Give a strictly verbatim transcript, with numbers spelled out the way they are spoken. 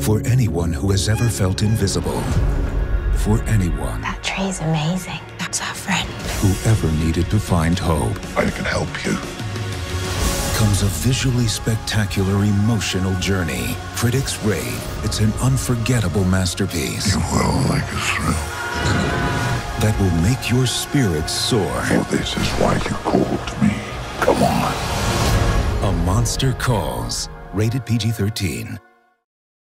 For anyone who has ever felt invisible. For anyone. That tree's amazing. That's our friend. Who ever needed to find hope. I can help you. Comes a visually spectacular, emotional journey. Critics rave it's an unforgettable masterpiece. You will make it through. That will make your spirits soar. For this is why you called me. Come on. A Monster Calls. Rated P G thirteen.